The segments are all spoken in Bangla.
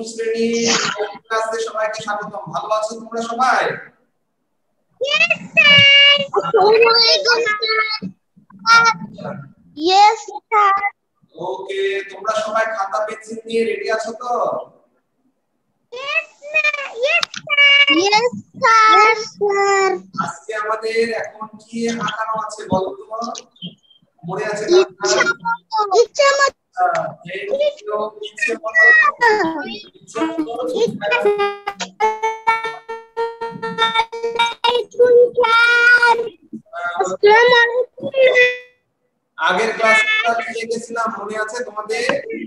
শ্রেণীর ক্লাসে সবাইকে স্বাগতম। ভালো আছো তোমরা সবাই? Yes, sir. Yes, sir. ওকে, তোমরা সবাই খাতা পেন্সিল নিয়ে রেডি আছো তো? Yes, sir. Yes, sir. Yes, sir. Yes, sir. আজকে আমাদের এখন কি আঁকানো আছে বলো তো? মনে আছে আগের ক্লাসে আমরা কি লিখেছিলাম মনে আছে তোমাদের?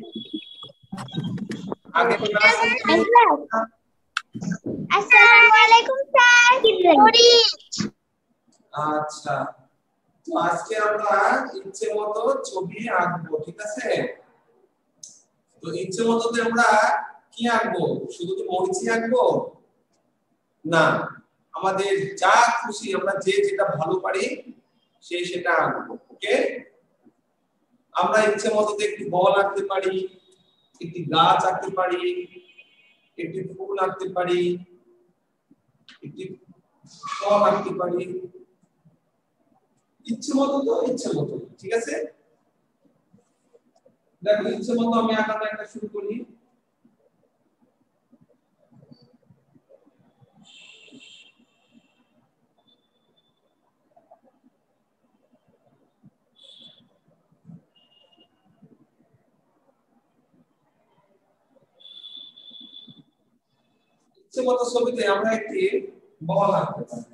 আগের ক্লাসে আসসালামু আলাইকুম স্যার। আচ্ছা, তো আজকে আমরা ইচ্ছে মতো ছবি আঁকবো, ঠিক আছে? তো ইচ্ছে মতো আমরা কি আঁকবো? শুধু কি মরিচি আঁকবো? না, আমাদের যা খুশি আমরা যে যেটা ভালো পারি সেই সেটা আঁকবো। ওকে, আমরা ইচ্ছে মতো একটি বল আঁকতে পারি, একটি গাছ আঁকতে পারি, একটি ফুল আঁকতে পারি, একটি ফল আঁকতে পারি, ইচ্ছে মতো। তো ইচ্ছে মতো, ঠিক আছে? দেখো ইচ্ছে মতো আমি আঁকাটা একটা শুরু করি। ইচ্ছে মতো ছবিতে আমরা একটি বল আঁকতে পারি।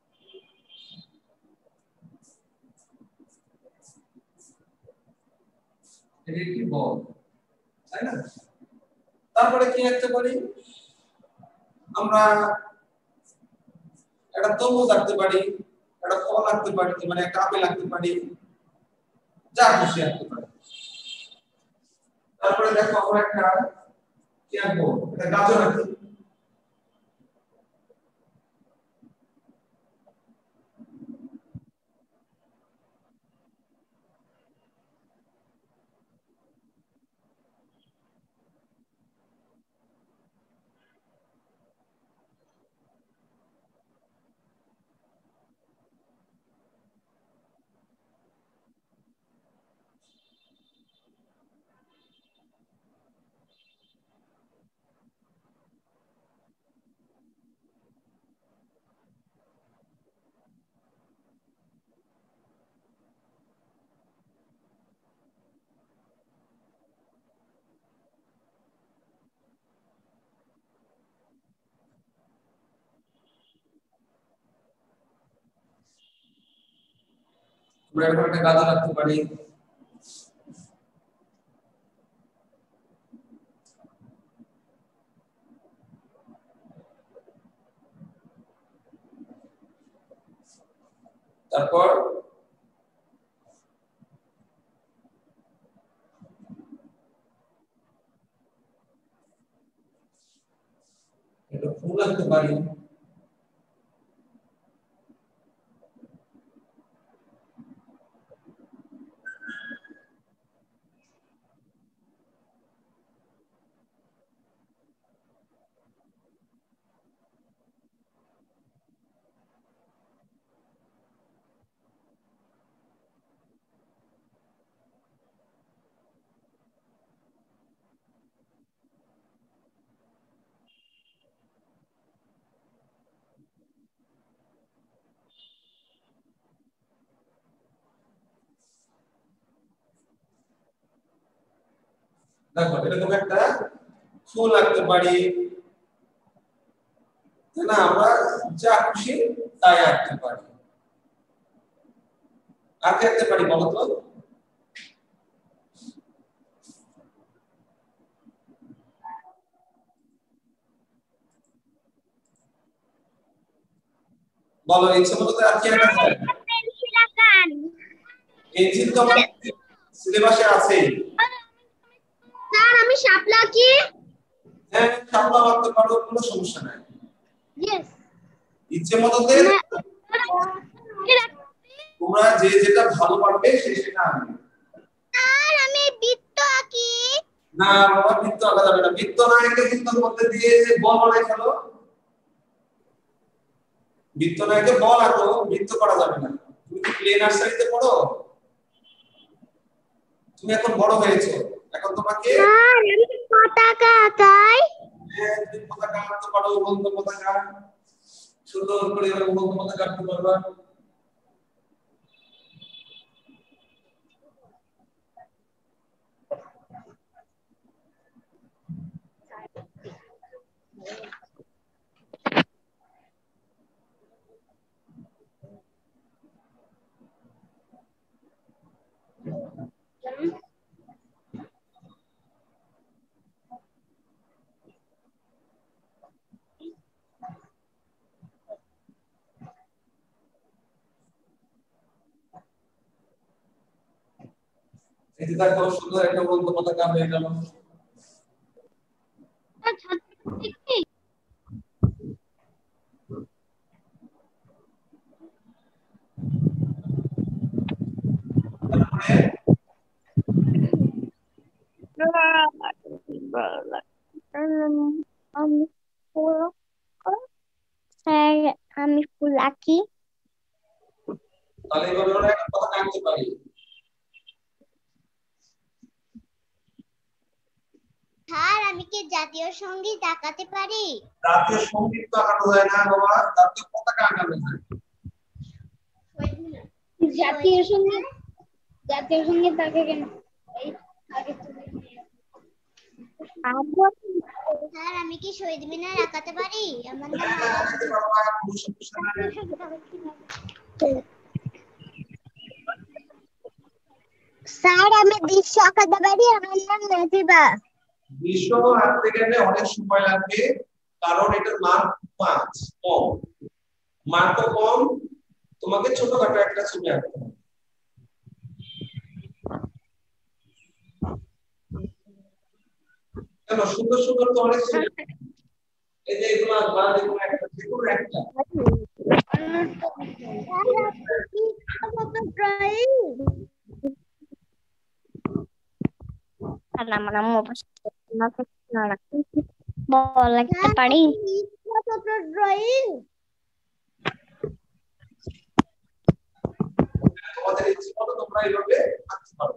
এটা একটি বল, তাই না? তারপরে কি আঁকতে পারি? আমরা একটা তরমুজ আঁকতে পারি, একটা ফল আঁকতে পারি, মানে একটা আপেল আঁকতে পারি, যা খুশি আঁকতে পারি। তারপরে দেখো আমরা একটা কি আঁকবো? একটা গাজর আঁকবো। আমরা এরকম একটা গাজর আঁকতে পারি। তারপর একটা ফুল আঁকতে পারি। দেখো এরকম একটা ফুল আঁকতে পারি, তাই না? আমরা যা খুশি তাই আঁকতে পারি। আর কি আঁকতে পারি বলো তো? বলো ইচ্ছে মতো আর কি আঁকা যায়? পেন্সিল আঁকান। পেন্সিল তো আমাদের সিলেবাসে আছে। স্যার আমি শাপলা আঁকি। হ্যাঁ, শাপলা আঁকতে পারো, কোনো সমস্যা নাই। ইয়েস। ইচ্ছে মতো তোমরা যে যেটা ভালো পারবে সে সেটা আঁকবে। স্যার আমি বৃত্ত আঁকি। না বাবা, বৃত্ত আঁকা যাবে না। বৃত্ত না এঁকে কিন্তু মধ্যে দিয়ে বল বানাই ফেলো। বৃত্ত না এঁকে বল আঁকো, বৃত্ত করা যাবে না। তুমি কি প্লে নার্সারিতে পড়ো? তুমি এখন বড় হয়েছো, এখন তোমাকে স্যার আমি পতাকা আঁকাই। তুমি পতাকা আঁকতে পারো, উড়ন্ত পতাকা সুন্দর করে উড়ন্ত পতাকা আঁকতে পারবা। এই যে দেখো, সুন্দর একটা উড়ন্ত পতাকা হয়ে গেল। তারপরে আমি ফুল স্যার আমি ফুল আঁকি। তাহলে এভাবে আমরা একটা পতাকা আঁকতে পারি। স্যার আমি কি জাতীয় সঙ্গীত আঁকাতে পারি? জাতীয় সঙ্গীত তো আঁকানো যায় না বাবা, জাতীয় পতাকা আঁকানো যায়। জাতীয় সঙ্গীত, জাতীয় সঙ্গীত আঁকে কেন? স্যার আমি কি শহীদ মিনার আঁকাতে পারি? আমার নাম আঁকাতে পারবা, কোনো সমস্যা নাই। স্যার আমি দৃশ্য আঁকাতে পারি? আমার নাম নাজিবা। দৃশ্য আঁকতে গেলে অনেক সময় লাগবে, কারণ এটার মান 5 কম, মান তো কম। তোমাকে ছোটখাটো একটা ছবি আঁকতে হবে। কেন, সুন্দর সুন্দর তো অনেক ছবি, এই যে এগুলো আঁকবা, যেগুলো একটা যেগুলো একটা বল আঁকতে পারি? ড্রয়িং তোমাদের ইচ্ছে মতো তোমরা এইভাবে আঁকতে পারো।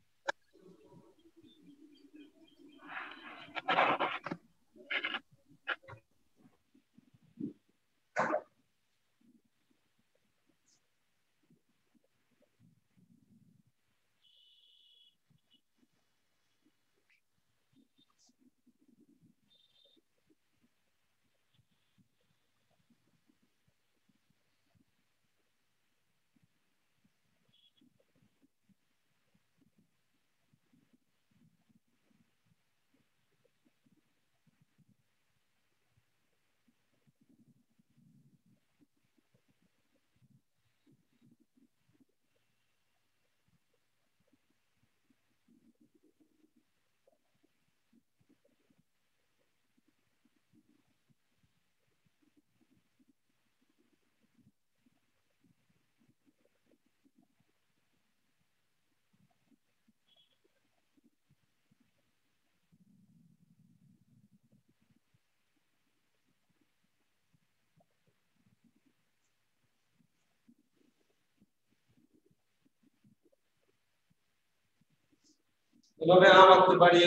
এভাবে আম আঁকতে পারি।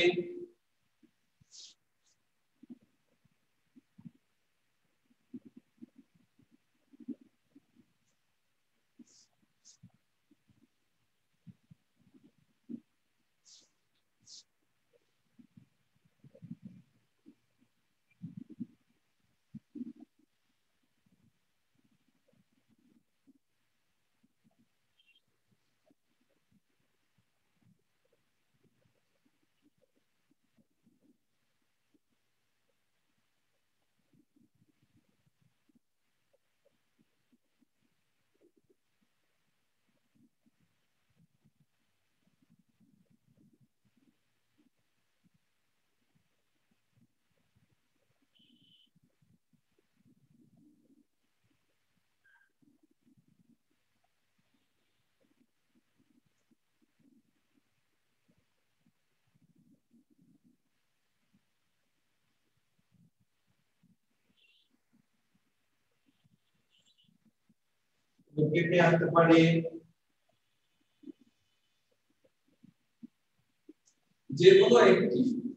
কেটে আনতে পারি যে কোনো একটি।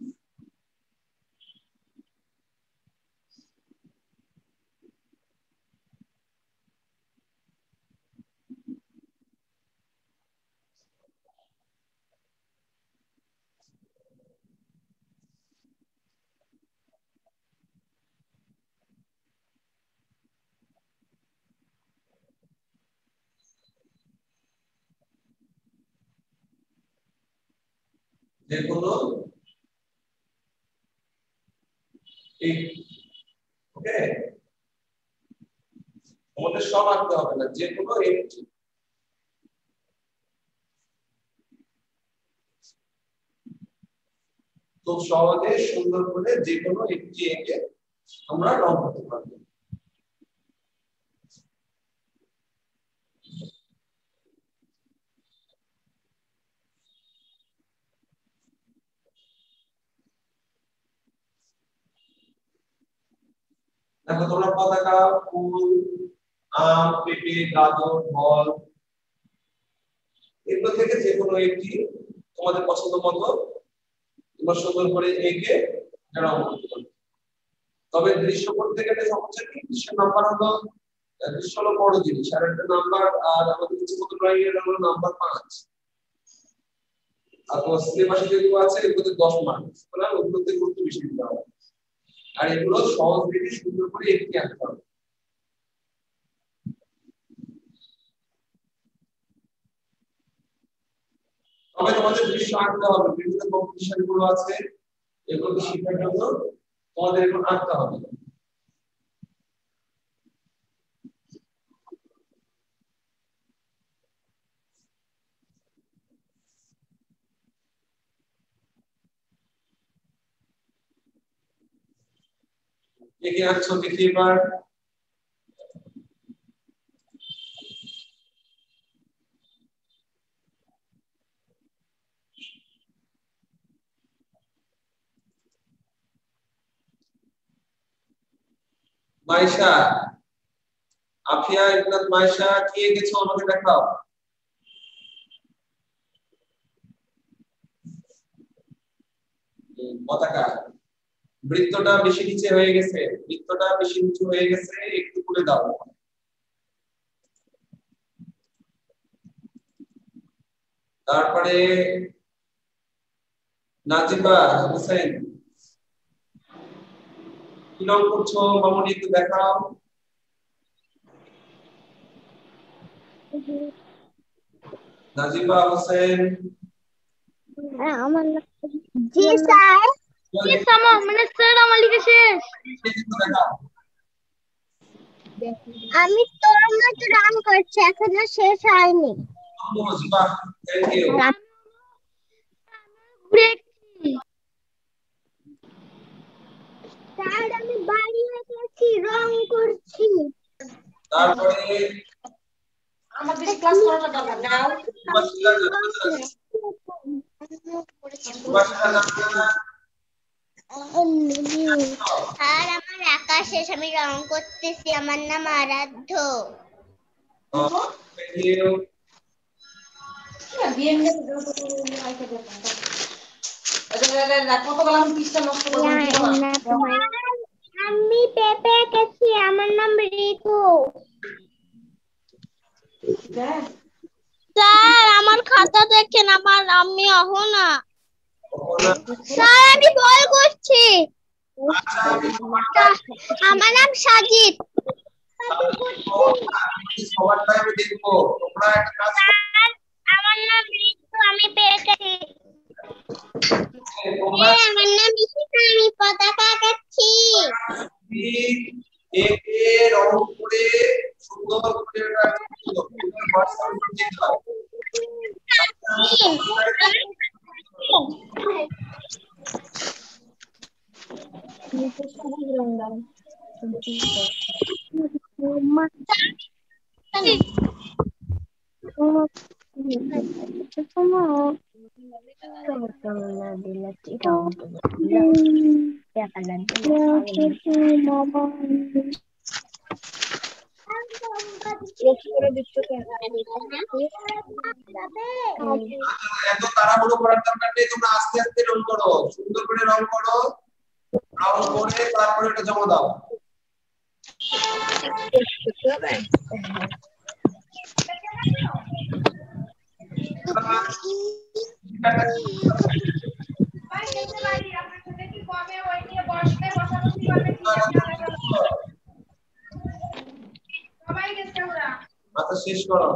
যে কোনো ওকে, আমাদের সব আনতে হবে না, যে কোনো একটি। তো সহজে সুন্দর করে যে কোনো একটি এঁকে আমরা রং করতে পারবো। দেখো তোমরা পতাকা, ফুল, আম, পেঁপে, গাজর, ফল এগুলো থেকে যে কোনো একটি তোমাদের পছন্দ মতো তোমরা সুন্দর করে এঁকে রং করতে পারবে। তবে দৃশ্য করতে গেলে সমস্যা কি, দৃশ্যের নাম্বার হলো, দৃশ্য হলো বড় জিনিস, আর একটা নাম্বার, আর আমাদের ইচ্ছে মতো ড্রয়িং এর হলো নাম্বার 5। আর তোমার সিলেবাসে যেগুলো আছে এগুলোতে 10 মার্ক, সুতরাং ওগুলোতে গুরুত্ব বেশি দিতে হবে। আর এগুলো সহজ দেখে সুন্দর করে এঁকে আনতে হবে। তবে তোমাদের দৃশ্য আঁকতে হবে, বিভিন্ন কম্পিটিশন গুলো আছে এগুলো শেখার জন্য তোমাদের এখন আঁকতে হবে। একে আঁকছো দেখি এবার। মাইশা, আফিয়া, ইবনাত, মাইশা কি এঁকেছো আমাকে দেখাও। পতাকা, বৃত্তটা বেশি নিচে হয়ে গেছে, বৃত্তটা বেশি নিচু হয়ে গেছে, একটু তুলে দাও। তারপরে নাজিবা হোসেন, কি রং করছো মামুনি একটু দেখাও। নাজিবা হোসেন, আমার জি স্যার। মানে স্যার আমার লিখে শেষ। দেখাও। আমি তোর মতো রং করছি, এখনো শেষ হয়নি। বাহ, থ্যাংক ইউ। স্যার আমি বাড়ি এসেছি, রং করছি। তারপরে আমাদের ক্লাস করাটা দরকার নাও। আর আমার আঁকা শেষ, আমি রং করতেছি। আমার নাম আরাধ্য। আমি পেঁপে এঁকেছি, আমার নাম রিতু। স্যার আমার খাতা দেখেন, আমি অহনা। স্যার আমি বল করছি। আমার নাম সাজিদ। সবার টাইমে দেখবো তোমরা একটা কাজ আমার নাম রিতু, আমি পেয়েছি। তোমরা আমার নাম ইশিকা, আমি পতাকা আঁকাচ্ছি। একে রং করে সুন্দর করে হোয়াটসঅ্যাপ দিয়ে দাও। এত তাড়াহুড়ো করার দরকার নেই, তোমরা আস্তে আস্তে রং করো, সুন্দর করে রং করো, রং করে তারপরে এটা জমা দাও। আচ্ছা শেষ করো।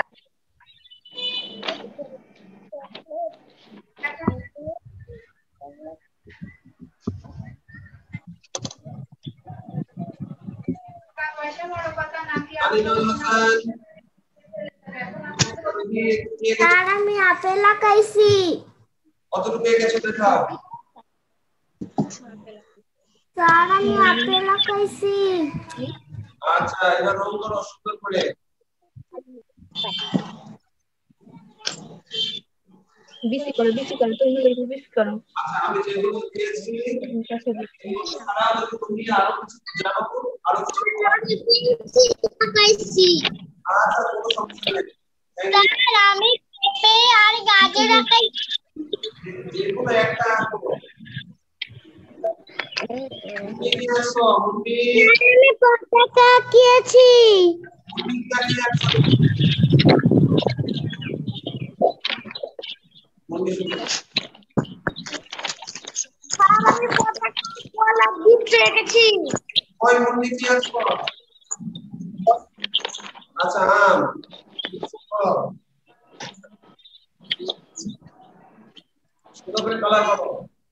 স্যার আমি আপেল লাগাইছি। কতটুকু গেছে দেখাও। স্যার আমি আপেল লাগাইছি। আচ্ছা এবার রং করো সুন্দর করে। বেশি করো তুমি বেশি করো। আচ্ছা আমি যেগুলো দিয়েছি সারা তুমি আরো কিছু জানো, আরো কিছু লাগাইছি। আচ্ছা কোনো সমস্যা নেই। স্যার আমি পেঁপে আর গাজর লাগাইছি। যেকোনো একটা আঁকো। কি আঁকছো মুন্নি? আমি পতাকা আঁকিয়েছি। মুন্নিটা কি আঁকছো? মুন্নি শুনো। স্যার আমি পতাকা গোলাপ দিতে রেখেছি। ওই মুন্নি কি আঁকছো? আচ্ছা আম। সুন্দর করে কালার করো।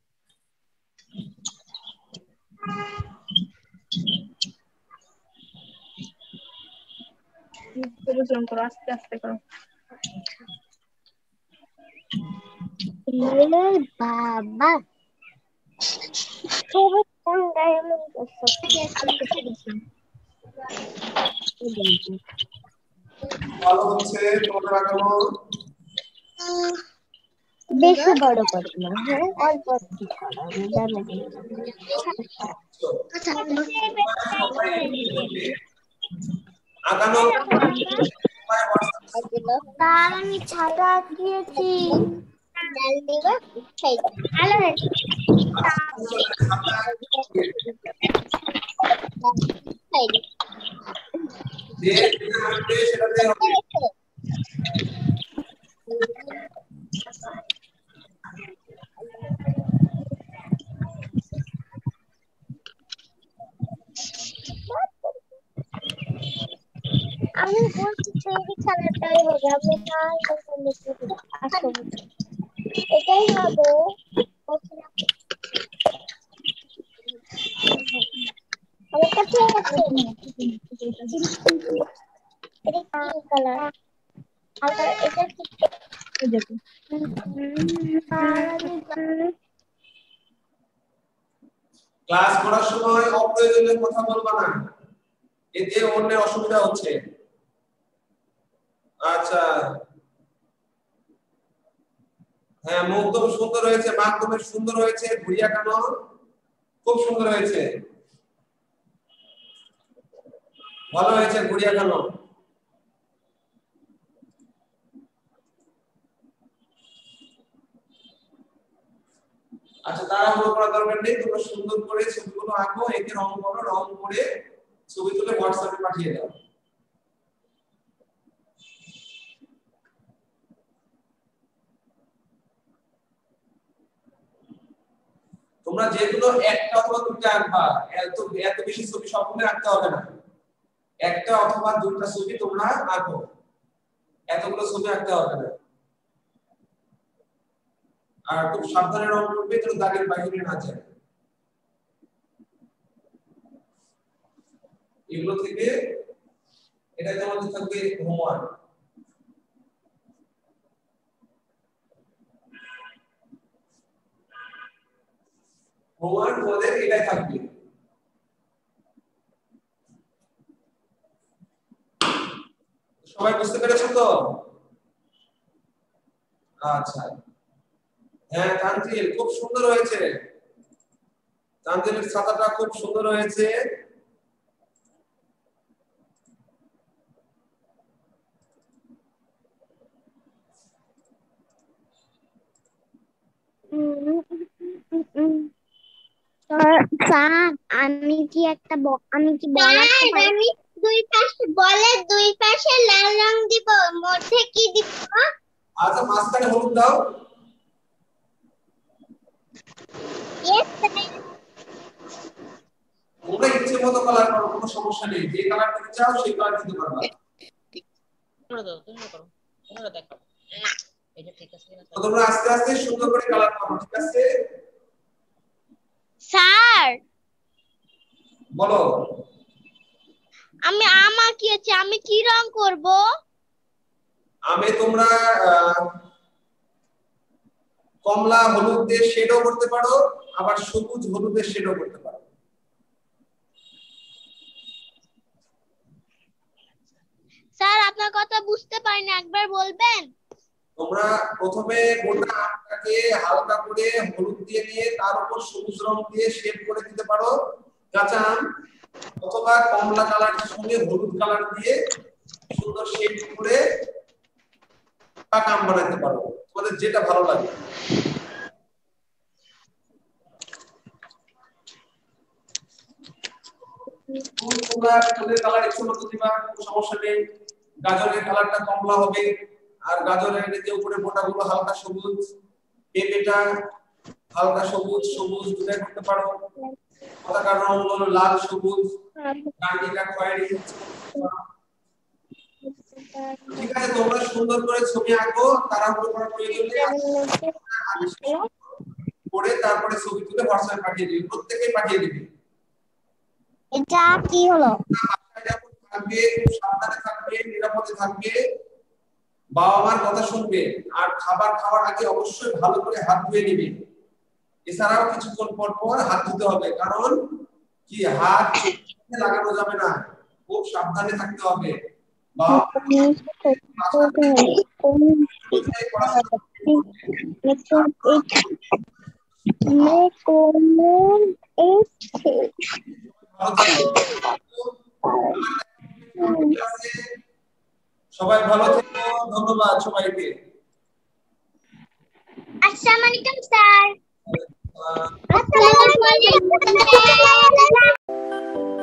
বুঝলাম, করো আস্তে আস্তে করো। বাবা খুবই ঠান্ডা এমন ভালো হচ্ছে তোমাদের আঁকানো। বেশি বড় করে না, হ্যাঁ অল্প আঁকানো তার আমি ছাতা আঁকিয়েছি। ভালো হয়েছে। যে আসবে সেটাতে হবে। আমি বলছি সেই খেলাটাই হবে, আমি না আসলে এটাই হবে। আমার কাছে আছে এটা কি কালার? আর এটা কি? ক্লাস করার সময় অপ্রয়োজনীয় কথা বলবা না, এতে অন্যের অসুবিধা হচ্ছে। আচ্ছা হ্যাঁ মুখ তো সুন্দর হয়েছে, মাধ্যমে সুন্দর হয়েছে, ঘুরিয়া কানো খুব সুন্দর হয়েছে, ভালো হয়েছে ঘুরিয়া কানো। আচ্ছা তাড়াহুড়ো করার দরকার নেই, তোমরা সুন্দর করে ছবিগুলো আঁকো, একে রং করো, রং করে ছবি তুলে হোয়াটসঅ্যাপে পাঠিয়ে দাও। তোমরা যেগুলো একটা অথবা দুটো আঁকবা, এত এত বেশি ছবি সবগুলো আঁকতে হবে না, একটা অথবা দুটো ছবি তোমরা আঁকো, এতগুলো ছবি আঁকতে হবে না। আর খুব সাবধানে রং করবে যেন দাগের বাইরে না যায়। এগুলো থেকে এটা তোমাদের থাকবে হোমওয়ার্ক। হোমওয়ার্ক তোমাদের এটাই থাকবে। সবাই বুঝতে পেরেছো তো? আচ্ছা হ্যাঁ তানজিল খুব সুন্দর হয়েছে, তানজিলের ছাতাটা খুব সুন্দর হয়েছে। স্যার আমি কি বল আঁকতে পারি? আমি বলের দুই পাশে লাল রং দিব, মধ্যে কি দিব? আচ্ছা মাঝখানে হলুদ দাও। Yes sir. তোমরা ইচ্ছে মতো কালার করো, কোনো সমস্যা নেই, যে কালার দিতে চাও সেই কালার দিতে পারবা। তোমরা দেখো এটা ঠিক আছে কিনা। তো তোমরা আস্তে আস্তে সুন্দর করে কালার করো, ঠিক আছে? স্যার বলো। আমি আঁকিয়েছি, আমি কি রং করব? তোমরা কমলা হলুদ দিয়ে শেডও করতে পারো, আবার সবুজ হলুদের শেডও করতে পারো। স্যার আপনার কথা বুঝতে পারিনি, একবার বলবেন? তোমরা প্রথমে গোটা আমটাকে হালকা করে হলুদ দিয়ে নিয়ে তার উপর সবুজ রং দিয়ে শেড করে দিতে পারো কাঁচা আম, অথবা কমলা কালারের সঙ্গে হলুদ কালার দিয়ে সুন্দর শেড করে পাকা আম বানাতে পারো, তোমাদের যেটা ভালো লাগে। তোমরা ফুলের কালার ইচ্ছে মতো দিবা, কোনো সমস্যা নেই। গাজরের কালারটা কমলা হবে, আর গাজরের যে উপরে বোটাগুলো হালকা সবুজ, পেঁপেটা হালকা সবুজ সবুজ দুটাই করতে পারো। পতাকার রং হলো লাল সবুজ, ডান্ডিটা খয়েরি। ঠিক আছে, তোমরা সুন্দর করে ছবি আঁকো, তাড়াহুড়ো করার প্রয়োজন নেই। করে তারপরে ছবি তুলে হোয়াটসঅ্যাপে পাঠিয়ে দিবে, প্রত্যেককে পাঠিয়ে দিবে। এটা কি হলো? থাকবে, সাবধানে থাকবে, নিরাপদে থাকবে, বাবা মার কথা শুনবে, আর খাবার খাওয়ার আগে অবশ্যই ভালো করে হাত ধুয়ে নিবে। এছাড়াও কিছুক্ষণ পর পর হাত ধুতে হবে, কারণ কি হাত লাগানো যাবে না, খুব সাবধানে থাকতে হবে। সবাই ভালো থেকো, ধন্যবাদ সবাইকে। আসসালামু আলাইকুম স্যার। আসসালামু আলাইকুম।